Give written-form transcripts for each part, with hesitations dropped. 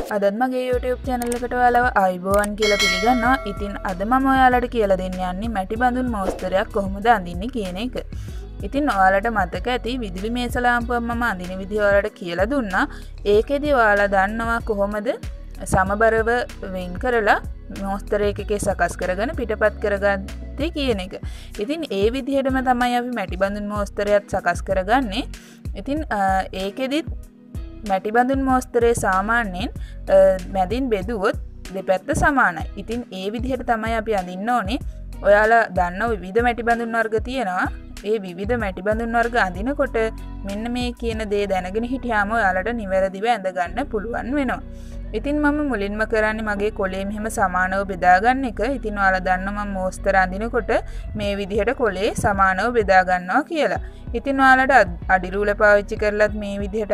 අදත් මගේ YouTube channel එකට ඔයාලව ආයිබෝවන් කියලා පිළිගන්නවා. ඉතින් අද මම ඔයාලට කියලා දෙන්න යන්නේ මැටි බඳුන් මෝස්තරයක් කොහොමද අඳින්නේ කියන එක. ඉතින් ඔයාලට මතක ඇති විදුලි මේස ලාම්පුවක් මම අඳින විදිහ ඔයාලට කියලා දුන්නා. ඒකෙදි ඔයාලා දන්නවා කොහොමද සමබරව වෙන් කරලා මෝස්තරයක සකස් කරගෙන පිටපත් කරගත්තේ කියන එක. ඉතින් ඒ විදිහටම තමයි අපි මැටි බඳුන් මෝස්තරයක් සකස් කරගන්නේ. ඉතින් ඒකෙදිත් මැටි බඳුන් මෝස්තරේ සාමාන්‍යයෙන් මැදින් බෙදුවොත් දෙපැත්ත සමානයි. ඉතින් ඒ විදිහට තමයි අපි අඳින්න ඕනේ. ඔයාලා දන්නව විවිධ මැටි බඳුන් වර්ග තියෙනවා. ඒ විවිධ මැටි බඳුන් වර්ග අඳිනකොට මෙන්න මේ කියන දේ දැනගෙන හිටියාම ඔයාලට නිවැරදිව ඇඳ ගන්න පුළුවන් වෙනවා. ඉතින් මම මුලින්ම කරන්නේ මගේ කොලේ මෙහෙම සමානව බෙදා ගන්න එක. ඉතින් ඔයාලා දන්නවා මම මෝස්තර අඳිනකොට මේ විදිහට කොලේ සමානව බෙදා ගන්නවා කියලා. ඉතින් ඔයාලට අඩි රූල පාවිච්චි කරලත් මේ විදිහට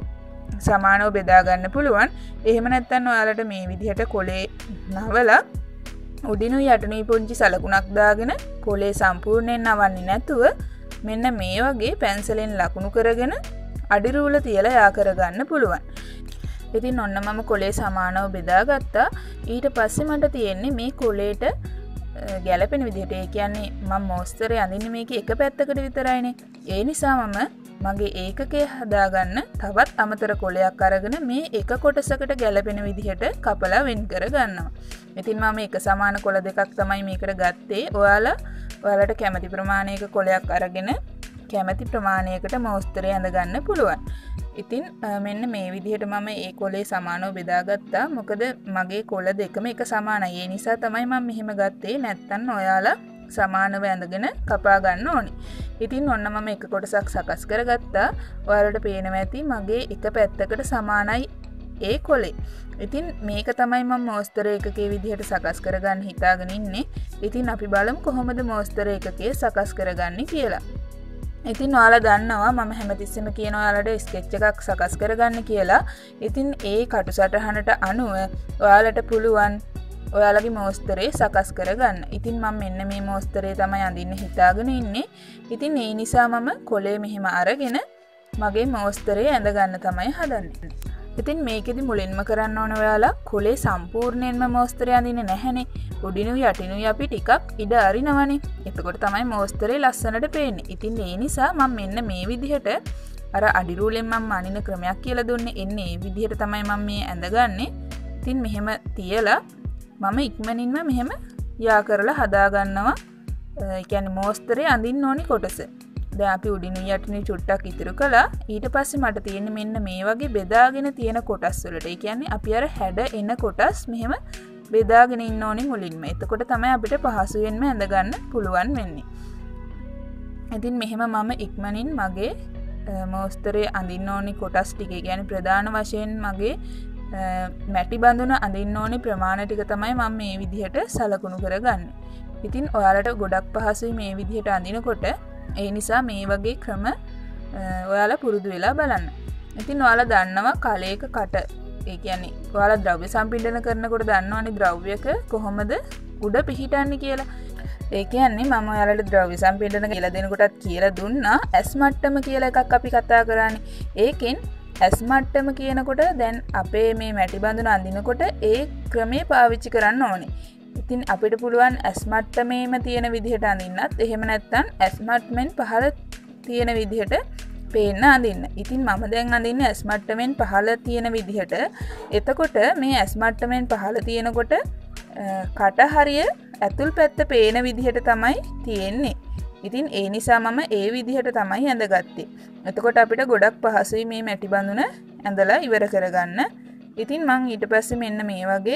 සමානව බෙදා ගන්න පුළුවන්. එහෙම නැත්නම් ඔයාලට මේ විදිහට කොලේ නවලා උඩිනුයි යටිනුයි පුංචි සලකුණක් දාගෙන කොලේ සම්පූර්ණයෙන් නවන්නේ නැතුව මෙන්න මේ වගේ පැන්සලෙන් ලකුණු කරගෙන අඩි රූල තියලා යා කරගන්න පුළුවන්. ඉතින් ඔන්න මම කොලේ සමානව බෙදාගත්තා. ඊට පස්සේ මට තියෙන්නේ මේ කොලේට ගැලපෙන විදිහට. ඒ කියන්නේ මම මෝස්තරේ අඳින්නේ මේකේ එක පැත්තකට විතරයිනේ. ඒ නිසා මම මගේ ඒකකය හදාගන්න තවත් අමතර කොලයක් අරගෙන මේ එක කොටසකට ගැලපෙන විදිහට කපලා වෙන් කර ගන්නවා. ඉතින් මම එක සමාන කොළ දෙකක් තමයි මේකට ගත්තේ. ඔයාලට කැමති ප්‍රමාණයක කොලයක් අරගෙන කැමති ප්‍රමාණයකට මෝස්තරය ඇඳ ගන්න පුළුවන්. ඉතින් මෙන්න මේ විදිහට මම ඒ කොලේ සමානව බෙදාගත්තා. මොකද මගේ කොළ දෙකම එක සමානයි. ඒ නිසා තමයි මම මෙහෙම ගත්තේ. නැත්තම් ඔයාලා සමානව ඇඳගෙන කපා ගන්න ඕනේ. ඉතින් ඔන්න මම එක කොටසක් සකස් කරගත්තා. ඔයාලට පේනවා ඇති මගේ එක පැත්තකට සමානයි ඒ කොලේ. ඉතින් මේක තමයි මම මෝස්තර ඒකකයේ විදිහට සකස් කරගන්න හිතාගෙන ඉන්නේ. ඉතින් අපි බලමු කොහොමද මෝස්තර ඒකකයේ සකස් කරගන්නේ කියලා. ඉතින් ඔයාලා දන්නවා මම හැමතිස්සෙම කියන ඔයාලට ස්කෙච් එකක් සකස් කරගන්න කියලා. ඉතින් ඒ කටුසටහනට අනුව ඔයාලට පුළුවන් ඔයාලගේ මෝස්තරේ සකස් කරගන්න. ඉතින් මම මෙන්න මේ මෝස්තරේ තමයි අඳින්න හිතාගෙන ඉන්නේ. ඉතින් ඒ නිසා මම කොලේ මෙහෙම අරගෙන මගේ මෝස්තරේ ඇඳ ගන්න තමයි හදන්නේ. ඉතින් මේකෙදි මුලින්ම කරන්න ඕන ඔයාලා කොලේ සම්පූර්ණයෙන්ම මෝස්තරේ අඳින්නේ නැහැනේ. උඩිනුයි යටිනුයි අපි ටිකක් ඉඩ අරිනවනේ. එතකොට තමයි මෝස්තරේ ලස්සනට පේන්නේ. ඉතින් ඒ නිසා මම මෙන්න මේ විදිහට අර අඩි රූලෙන් මම අනින ක්‍රමයක් කියලා දුන්නේ. එන්නේ මේ විදිහට තමයි මම මේ ඇඳගන්නේ. ඉතින් මෙහෙම තියලා මම ඉක්මනින්ම මෙහෙම යා කරලා හදා ගන්නවා. ඒ කියන්නේ මෝස්තරේ අඳින්න ඕනි කොටස. දැන් අපි උඩිනුයි යටිනුයි චුට්ටක් ඉතුරු කළා. ඊට පස්සේ මට තියෙන්නේ මෙන්න මේ වගේ බෙදාගෙන තියෙන කොටස් වලට. ඒ කියන්නේ අපි අර හැඩ එන කොටස් මෙහෙම බෙදාගෙන ඉන්න ඕනි මුලින්ම. එතකොට තමයි අපිට පහසුවෙන්ම ඇඳ ගන්න පුළුවන් වෙන්නේ. ඉතින් මෙහෙම මම ඉක්මනින් මගේ මෝස්තරේ අඳින්න ඕනි කොටස් ටික, ඒ කියන්නේ ප්‍රධාන වශයෙන් මගේ මැටි බඳුන අඳින්න ඕනි ප්‍රමාණය ටික තමයි මම මේ විදිහට සලකුණු කරගන්නේ. ඉතින් ඔයාලට ගොඩක් පහසුයි මේ විදිහට අඳිනකොට. ඒ නිසා මේ වගේ ක්‍රම ඔයාලා පුරුදු වෙලා බලන්න. ඉතින් ඔයාලා දන්නවා කලයක කට, ඒ කියන්නේ ඔයාලා ද්‍රව්‍ය සම්පින්ඩන කරනකොට දන්නවනේ ද්‍රව්‍යක කොහොමද උඩ පිහිටන්නේ කියලා. ඒ කියන්නේ මම ඔයාලට ද්‍රව්‍ය සම්පින්ඩන කියලා දෙනකොටත් කියලා දුන්නා. ඇස් මට්ටම කියලා එකක් අපි කතා කරානේ. ඒකෙන් ඇස් මට්ටම කියනකොට දැන් අපේ මේ මැටි බඳුන අඳිනකොට ඒ ක්‍රමේ පාවිච්චි කරන්න ඕනේ. ඉතින් අපිට පුළුවන් ඇස් මට්ටමේම තියෙන විදිහට අඳින්නත්, එහෙම නැත්නම් ඇස් මට්ටමෙන් පහළ තියෙන විදිහට පේන්න අඳින්න. ඉතින් මම දැන් අඳින්නේ ඇස් මට්ටමෙන් පහළ තියෙන විදිහට. එතකොට මේ ඇස් මට්ටමෙන් පහළ තියෙනකොට කට හරිය ඇතුල් පැත්ත පේන විදිහට තමයි තියෙන්නේ. ඉතින් ඒ නිසා මම ඒ විදිහට තමයි ඇඳගත්තේ. එතකොට අපිට ගොඩක් පහසුයි මේ මැටි බඳුන ඇඳලා ඉවර කරගන්න. ඉතින් මම ඊට පස්සේ මෙන්න මේ වගේ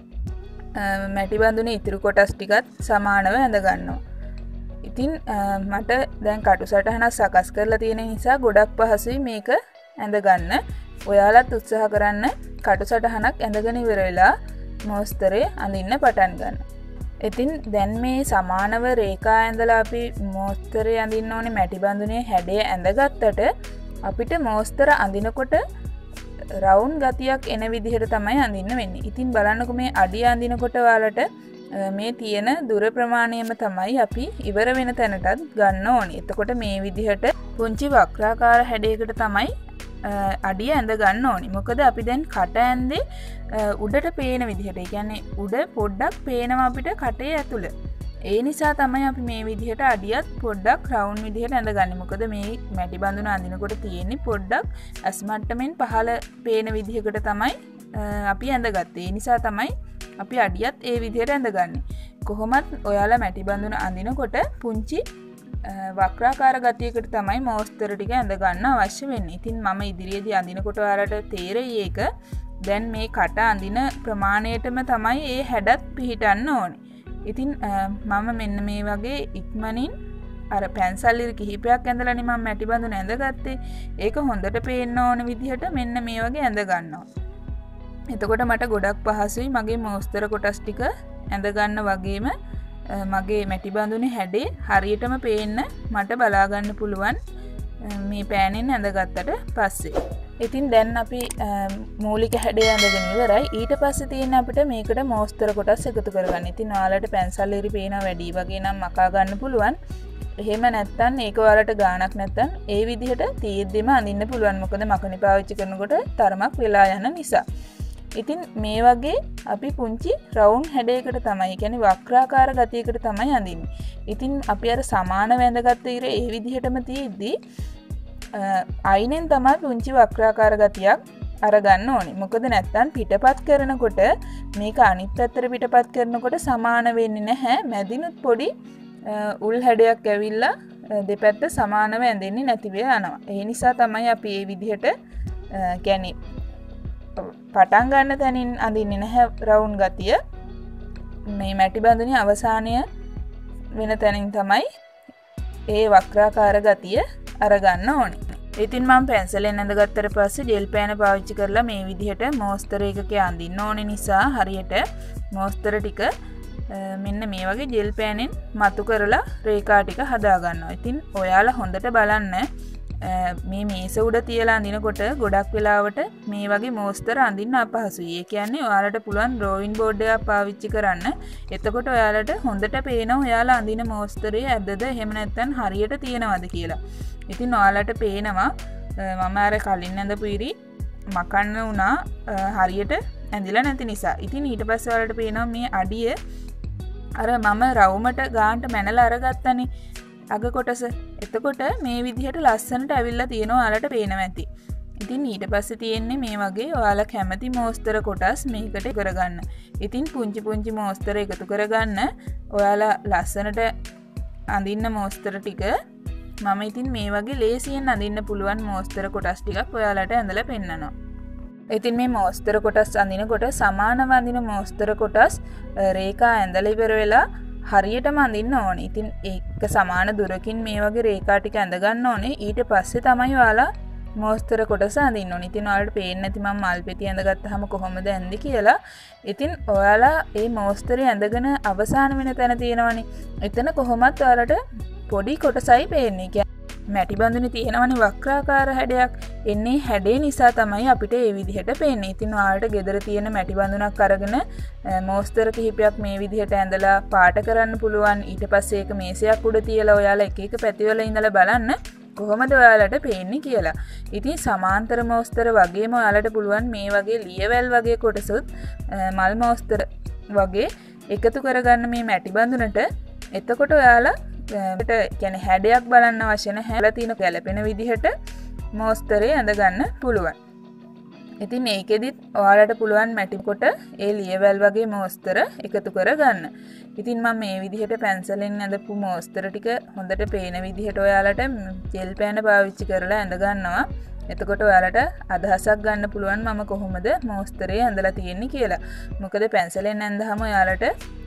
මැටි බඳුනේ ඉතුරු කොටස් ටිකත් සමානව ඇඳ ගන්නවා. ඉතින් මට දැන් කටුසටහනක් සකස් කරලා තියෙන නිසා ගොඩක් පහසුයි මේක ඇඳ ගන්න. ඔයාලත් උත්සාහ කරන්න කටුසටහනක් ඇඳගෙන ඉවර වෙලා මෝස්තරේ අඳින්න පටන් ගන්න. ඉතින් දැන් මේ සමානව රේඛා ඇඳලා අපි මෝස්තරේ අඳින්න ඕනේ මැටි බඳුනේ හැඩය ඇඳගත්තට අපිට මෝස්තර අඳිනකොට රවුන්ඩ් ගතියක් එන විදිහට තමයි අඳින්න වෙන්නේ. ඉතින් බලන්නකො මේ අඩිය අඳිනකොට ඔයාලට මේ තියෙන දුර ප්‍රමාණයම තමයි අපි ඉවර වෙන තැනටත් ගන්න ඕනේ. එතකොට මේ විදිහට පුංචි වක්‍රාකාර හැඩයකට තමයි අඩිය ඇඳ ගන්න ඕනි. මොකද අපි දැන් කට ඇන්දේ උඩට පේන විදිහට. ඒ කියන්නේ උඩ පොඩ්ඩක් පේනවා අපිට කටේ ඇතුළ. ඒ නිසා තමයි අපි මේ විදිහට අඩියත් පොඩ්ඩක් රවුන්ඩ් විදිහට ඇඳගන්නේ. මොකද මේ මැටි බඳුන අඳිනකොට තියෙන්නේ පොඩ්ඩක් ඇස් මට්ටමින් පහළ පේන විදිහකට තමයි අපි ඇඳගත්තේ. ඒ නිසා තමයි අපි අඩියත් ඒ විදිහට ඇඳගන්නේ. කොහොමත් ඔයාලා මැටි බඳුන අඳිනකොට පුංචි වක්‍රාකාර ගතියකට තමයි මෝස්තර ටික ඇඳ ගන්න අවශ්‍ය වෙන්නේ. ඉතින් මම ඉදිරියේදී අඳිනකොට ඔයාලට තේරෙයි ඒක. දැන් මේ කට අඳින ප්‍රමාණයටම තමයි ඒ හැඩත් පිහිටන්න ඕනේ. ඉතින් මම මෙන්න මේ වගේ ඉක්මනින් අර පැන්සල් ඉර කිහිපයක් ඇඳලානේ මම මැටි බඳුන ඇඳගත්තේ. ඒක හොඳට පේන්න ඕන විදිහට මෙන්න මේ වගේ ඇඳ ගන්නවා. එතකොට මට ගොඩක් පහසුයි මගේ මෝස්තර කොටස් ටික ඇඳ ගන්න වගේම මගේ මැටි බඳුනේ හැඩේ හරියටම පේන්න මට බලා ගන්න පුළුවන් මේ පෑනෙන් ඇඳගත්තට පස්සේ. ඉතින් දැන් අපි මූලික හැඩය ඇඳගෙන ඉවරයි. ඊට පස්සේ තියෙන අපිට මේකට මෝස්තර කොටස් එකතු කරගන්න. ඉතින් ඔයාලට පැන්සල් ඉරි පේනවා වැඩි වගේ නම් මකා ගන්න පුළුවන්. එහෙම නැත්තම් ඒක ඔයාලට ගාණක් නැත්තම් ඒ විදිහට තියෙද්දිම අඳින්න පුළුවන්. මොකද මකණි පාවිච්චි කරනකොට තරමක් වෙලා යන නිසා. ඉතින් මේ වගේ අපි පුංචි රවුන්ඩ් හැඩයකට තමයි, කියන්නේ වක්‍රාකාර ගතියකට තමයි අඳින්නේ. ඉතින් අපි අර සමාන වැඳගත්ත ඉර ඒ විදිහටම තියෙද්දි අයිනෙන් තමයි පුංචි වක්‍රාකාර ගතියක් අරගන්න ඕනේ. මොකද නැත්තම් පිටපත් කරනකොට මේක අනිත් පැත්තට පිටපත් කරනකොට සමාන වෙන්නේ නැහැ. මැදිනුත් පොඩි උල් හැඩයක් ඇවිල්ලා දෙපැත්ත සමානව ඇඳෙන්නේ නැතිව යනවා. ඒ නිසා තමයි අපි මේ විදිහට කියන්නේ පටන් ගන්න තැනින් අඳින්නේ නැහැ රවුන්ඩ් ගතිය. මේ මැටි බඳුනේ අවසානය වෙන තැනින් තමයි ඒ වක්‍රාකාර ගතිය අරගන්න ඕනේ. ඉතින් මම පැන්සලෙන් ඇඳගත්තට පස්සේ ජෙල් පෑන පාවිච්චි කරලා මේ විදිහට මෝස්තර එකක අඳින්න ඕනේ නිසා හරියට මෝස්තර ටික මෙන්න මේ වගේ ජෙල් පෑනෙන් මතු කරලා රේඛා ටික හදා ගන්නවා. ඉතින් ඔයාලා හොඳට බලන්න මේ මේස උඩ තියලා අඳිනකොට ගොඩක් වෙලාවට මේ වගේ මෝස්තර අඳින්න අපහසුයි. ඒ කියන්නේ ඔයාලට පුළුවන් ඩ්‍රෝයින් බෝඩ් එකක් පාවිච්චි කරන්න. එතකොට ඔයාලට හොඳට පේනවා ඔයාලා අඳින මෝස්තරේ ඇද්දද එහෙම නැත්නම් හරියට තියෙනවද කියලා. ඉතින් ඔයාලට පේනවා මම අර කලින් ඇඳපු ඉරි මකන්න වුණා හරියට ඇඳිලා නැති නිසා. ඉතින් ඊට පස්සේ ඔයාලට පේනවා මේ අඩිය අර මම රවුමට ගානට මැනලා අරගත්තනේ අග කොටස. එතකොට මේ විදිහට ලස්සනට ඇවිල්ලා තියෙනවා ඔයාලට පේනවා ඇති. ඉතින් ඊට පස්සේ තියෙන්නේ මේ වගේ ඔයාලා කැමති මෝස්තර කොටස් මේකට කරගන්න. ඉතින් පුංචි පුංචි මෝස්තර එකතු කරගන්න ඔයාලා ලස්සනට අඳින්න මෝස්තර ටික මම ඉතින් මේ වගේ ලේසියෙන් අඳින්න පුළුවන් මෝස්තර කොටස් ටිකක් ඔයාලට ඇඳලා පෙන්නනවා. ඉතින් මේ මෝස්තර කොටස් අඳිනකොට සමානව අඳින මෝස්තර කොටස් රේඛා ඇඳලා ඉවර වෙලා හරියටම අඳින්න ඕනේ. ඉතින් ඒක සමාන දුරකින් මේ වගේ රේඛා ටික ඇඳ ගන්න ඕනේ. ඊට පස්සේ තමයි ඔයාලා මෝස්තර කොටස අඳින්න ඕනේ. ඉතින් ඔයාලට පේන්නේ නැති මම මල් පෙති ඇඳගත්තාම කොහොමද ඇඳි කියලා. ඉතින් ඔයාලා මේ මෝස්තරේ ඇඳගෙන අවසාන වෙන තැන තියෙනවනේ. එතන කොහොමත් ඔයාලට පොඩි කොටසයි පේන්නේ. මැටි බඳුනේ තියෙනවනේ වක්‍රාකාර හැඩයක්. එන්නේ හැඩේ නිසා තමයි අපිට මේ විදිහට පේන්නේ. ඉතින් ඔයාලට ගෙදර තියෙන මැටි බඳුනක් අරගෙන මෝස්තර කිහිපයක් මේ විදිහට ඇඳලා පාට කරන්න පුළුවන්. ඊට පස්සේ ඒක මේසයක් උඩ තියලා ඔයාලා එක එක පැතිවල ඉඳලා බලන්න කොහොමද ඔයාලට පේන්නේ කියලා. ඉතින් සමාන්තර මෝස්තර වගේම ඔයාලට පුළුවන් මේ වගේ ලියවැල් වගේ කොටසුත් මල් මෝස්තර වගේ එකතු කරගන්න මේ මැටි බඳුනට. එතකොට ඔයාලා කියන්නේ හැඩයක් බලන්න අවශ්‍ය නැහැ. හැලා තියෙන ගැලපෙන විදිහට මෝස්තරේ ඇඳ ගන්න පුළුවන්. ඉතින් මේකෙදිත් ඔයාලට පුළුවන් මැටි කොට ඒ ලියවැල් වගේ මෝස්තර එකතු කරගන්න. ඉතින් මම මේ විදිහට පැන්සලෙන් ඇඳපු මෝස්තර ටික හොඳට පේන විදිහට ඔයාලට ජෙල් පෑන පාවිච්චි කරලා ඇඳ ගන්නවා. එතකොට ඔයාලට අදහසක් ගන්න පුළුවන් මම කොහොමද මෝස්තරේ ඇඳලා තියෙන්නේ කියලා. මොකද පැන්සලෙන් ඇඳහම ඔයාලට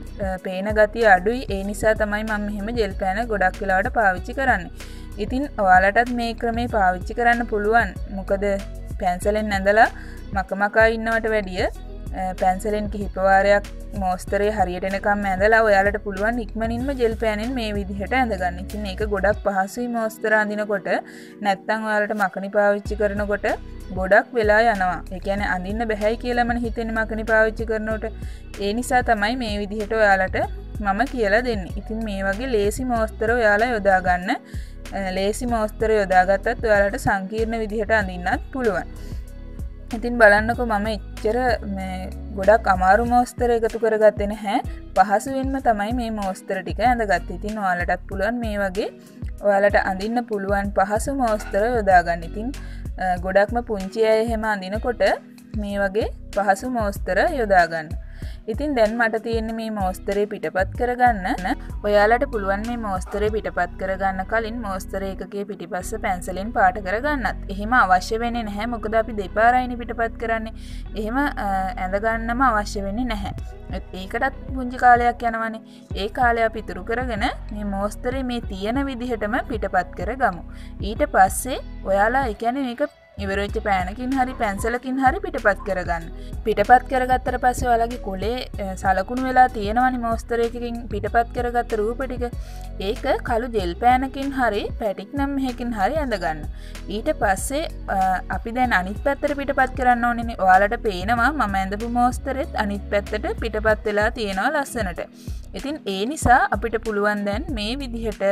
පේන ගතිය අඩුයි. ඒ නිසා තමයි මම මෙහෙම ජෙල් පෑන ගොඩක් වෙලාවට පාවිච්චි කරන්නේ. ඉතින් ඔයාලටත් මේ ක්‍රමේ පාවිච්චි කරන්න පුළුවන්. මොකද පැන්සලෙන් ඇඳලා මකමකා ඉන්නවට වැඩිය පැන්සලෙන් කිහිප වාරයක් මෝස්තරේ හරියට එනකම් ඇඳලා ඔයාලට පුළුවන් ඉක්මනින්ම ජෙල් පෑනෙන් මේ විදිහට ඇඳ ගන්න. ඉතින් ඒක ගොඩක් පහසුයි මෝස්තර අඳිනකොට. නැත්තම් ඔයාලට මකණි පාවිච්චි කරනකොට ගොඩක් වෙලා යනවා. ඒ කියන්නේ අඳින්න බැහැයි කියලා මම හිතන්නේ මකණි පාවිච්චි කරනකොට. ඒ නිසා තමයි මේ විදිහට ඔයාලට මම කියලා දෙන්නේ. ඉතින් මේ වගේ ලේසි මෝස්තර ඔයාලා යොදා ගන්න. ලේසි මෝස්තර යොදාගත්තත් ඔයාලට සංකීර්ණ විදිහට අඳින්නත් පුළුවන්. ඉතින් බලන්නකො මම එච්චර ගොඩක් අමාරු මෝස්තර එකතු කරගත්තේ නැහැ. පහසුවෙන්ම තමයි මේ මෝස්තර ටික ඇඳගත්තේ. ඉතින් ඔයාලටත් පුළුවන් මේ වගේ ඔයාලට අඳින්න පුළුවන් පහසු මෝස්තර යොදා ගන්න. ඉතින් ගොඩක්ම පුංචි අය එහෙම අඳිනකොට මේ වගේ පහසු මෝස්තර යොදා ගන්න. ඉතින් දැන් මට තියෙන්නේ මේ මෝස්තරේ පිටපත් කරගන්න. ඔයාලට පුළුවන් මේ මෝස්තරේ පිටපත් කරගන්න කලින් මෝස්තර එකකේ පිටිපස්ස පැන්සලෙන් පාට කරගන්නත්. එහෙම අවශ්‍ය වෙන්නේ නැහැ. මොකද අපි දෙපාරයිනේ පිටපත් කරන්නේ. එහෙම ඇඳ ගන්නම අවශ්‍ය වෙන්නේ නැහැ. ඒකටත් පුංචි කාලයක් යනවනේ. ඒ කාලය අපි ඉතුරු කරගෙන මේ මෝස්තරේ මේ තියෙන විදිහටම පිටපත් කරගමු. ඊට පස්සේ ඔයාලා ඒ කියන්නේ මේක ඉවරවෙච්ච පෑනකින් හරි පැන්සලකින් හරි පිටපත් කරගන්න. පිටපත් කරගත්තට පස්සේ ඔයාලගේ කොලේ සලකුණු වෙලා තියෙනවනේ මෝස්තරයකින් පිටපත් කරගත්ත රූප ටික. ඒක කළු ජෙල් පෑනකින් හරි පැටික් නම් මෙහෙකින් හරි ඇඳගන්න. ඊට පස්සේ අපි දැන් අනිත් පැත්තට පිටපත් කරන්න ඕනේනේ. ඔයාලට පේනවා මම ඇඳපු මෝස්තරෙත් අනිත් පැත්තට පිටපත් වෙලා තියෙනවා ලස්සනට. ඉතින් ඒ නිසා අපිට පුළුවන් දැන් මේ විදිහට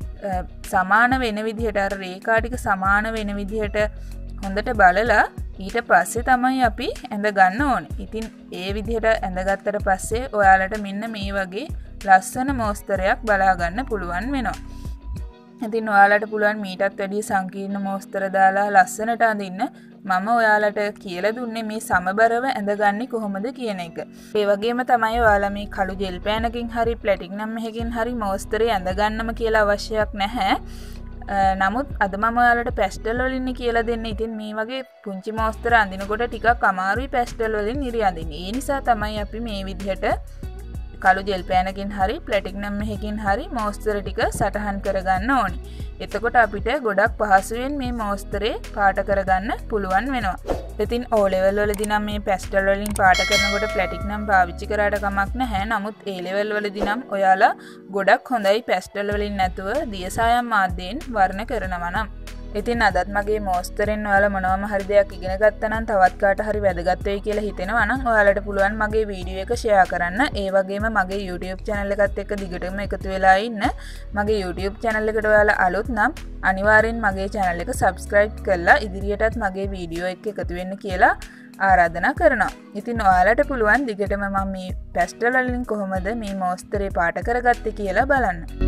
සමාන වෙන විදිහට අර රේඛා ටික සමාන වෙන විදිහට හොඳට බලලා ඊට පස්සේ තමයි අපි ඇඳ ගන්න ඕනේ. ඉතින් ඒ විදිහට ඇඳගත්තට පස්සේ ඔයාලට මෙන්න මේ වගේ ලස්සන මෝස්තරයක් බලා ගන්න පුළුවන් වෙනවා. ඉතින් ඔයාලට පුළුවන් මීටත් වැඩිය සංකීර්ණ මෝස්තර දාලා ලස්සනට අඳින්න. මම ඔයාලට කියලා දුන්නේ මේ සමබරව ඇඳගන්නේ කොහොමද කියන එක. ඒ වගේම තමයි ඔයාලා මේ කළු ජෙල් පෑනකින් හරි ප්ලැටිනම් එකකින් හරි මෝස්තරේ ඇඳගන්නම කියලා අවශ්‍යයක් නැහැ. නමුත් අද මම ඔයාලට පැස්ටල් වලින් කියලා දෙන්න. ඉතින් මේ වගේ පුංචි මෝස්තර අඳිනකොට ටිකක් අමාරුයි පැස්ටල් වලින් ඉරි අඳින්න. ඒ නිසා තමයි අපි මේ විදිහට කළු ජෙල් පෑනකින් හරි ප්ලැටිනම් එකකින් හරි මෝස්තර ටික සටහන් කරගන්න ඕනේ. එතකොට අපිට ගොඩක් පහසුවෙන් මේ මෝස්තරේ පාට කරගන්න පුළුවන් වෙනවා. ඉතින් O level වලදී නම් මේ පැස්ටල් වලින් පාට කරනකොට ප්ලැටිනම් පාවිච්චි කරාට කමක් නැහැ. නමුත් A level වලදී නම් ඔයාලා ගොඩක් හොඳයි පැස්ටල් වලින් නැතුව දියසායම් මාධ්‍යයෙන් වර්ණ කරනවා නම්. ඉතින් අදත් මගේ මෝස්තරෙන් ඔයාලා මොනවම හරි දෙයක් ඉගෙන ගත්තා නම් තවත් කාට හරි වැදගත් වෙයි කියලා හිතෙනවා නම් ඔයාලට පුළුවන් මගේ වීඩියෝ එක ෂෙයා කරන්න. ඒ වගේම මගේ YouTube channel එකත් එක්ක දිගටම එකතු වෙලා ඉන්න. මගේ YouTube channel එකට ඔයාලා අලුත් නම් අනිවාර්යෙන් මගේ channel එක subscribe කරලා ඉදිරියටත් මගේ වීඩියෝ එක්ක එකතු වෙන්න කියලා ආරාධනා කරනවා. ඉතින් ඔයාලට පුළුවන් දිගටම මම මේ පැස්ටල් වලින් කොහොමද මේ මෝස්තරේ පාට කරගත්තේ කියලා බලන්න.